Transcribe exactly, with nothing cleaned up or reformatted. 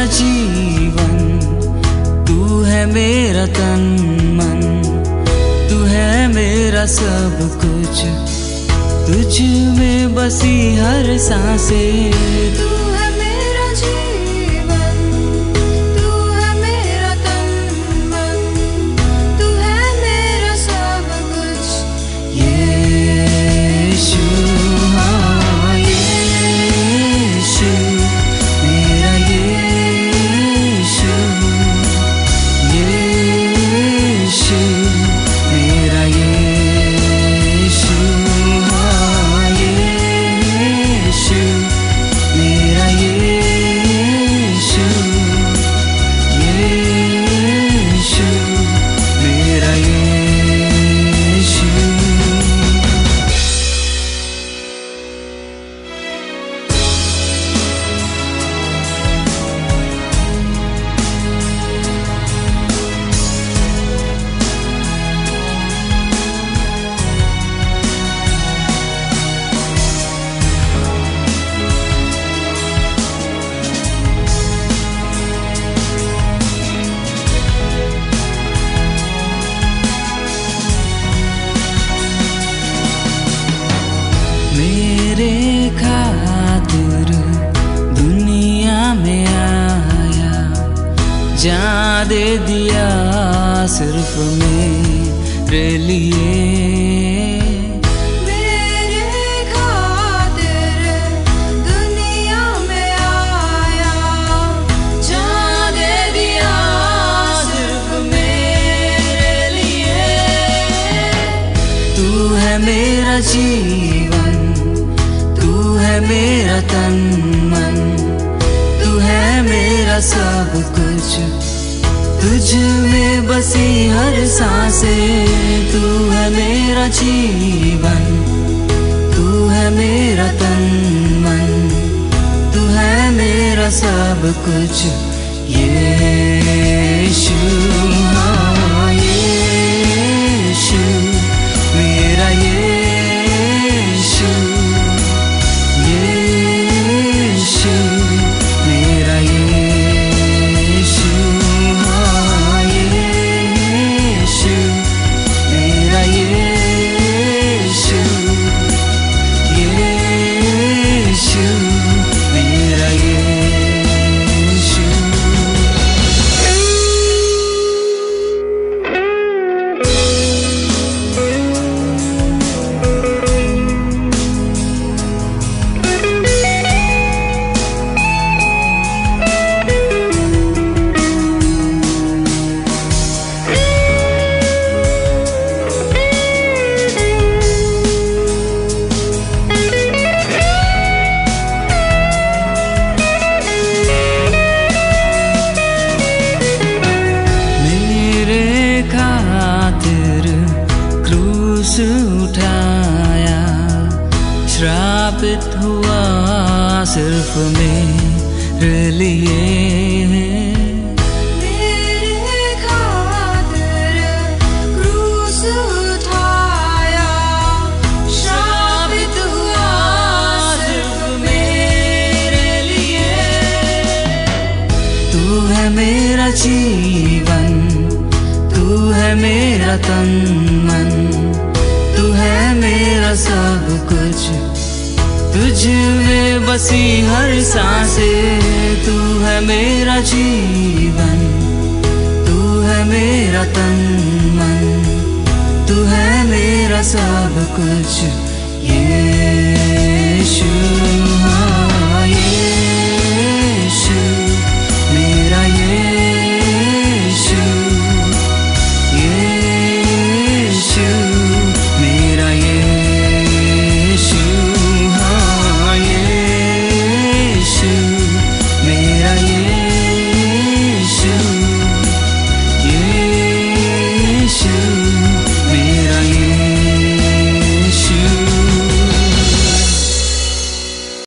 जीवन, तू है मेरा तन मन, तू है मेरा सब कुछ, तुझ में बसी हर सांसें। तू है मेरा जीवन, तू है मेरा तन मन, तू है मेरा सब कुछ। यीशु, हाँ यीशु, मेरा यीशु, यीशु, मेरा यीशु, हाँ यीशु, मेरा यीशु, यीशु, मेरा यीशु। मेरे खातिर दुनिया में आया, जान दे दिया सिर्फ मेरे लिए। मेरे खातिर दुनिया में आया, जान दे दिया सिर्फ मेरे लिए। तू है मेरा जीवन, तू है मेरा तन मन, तू है मेरा सब कुछ, तुझ में बसी हर सांसें। तू है मेरा जीवन, तू है मेरा तन मन, तू है मेरा सब कुछ। यीशु, हाँ यीशु, मेरा यीशु, यीशु, मेरा यीशु, हाँ यीशु, मेरा यीशु, यीशु, मेरा यीशु। क्रूस उठाया, श्रापित हुआ सिर्फ मेरे लिए। मेरे खातिर क्रूस उठाया, श्रापित हुआ सिर्फ मेरे लिए। तू है मेरा जीवन, तू है मेरा तन मन, तू है मेरा सब कुछ, तुझ में बसी हर सांसें। तू है मेरा जीवन, तू है मेरा तन मन, तू है मेरा सब कुछ। यीशु, हाँ